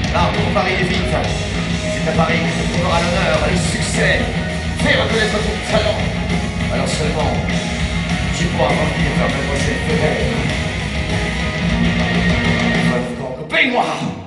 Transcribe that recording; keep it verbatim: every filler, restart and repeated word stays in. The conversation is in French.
L'art de Paris est vite. C'est à Paris que tu auras l'honneur et le succès. Fais reconnaître ton talent. Alors seulement, tu pourras revenir vers Mademoiselle Ferrer. Paye-moi!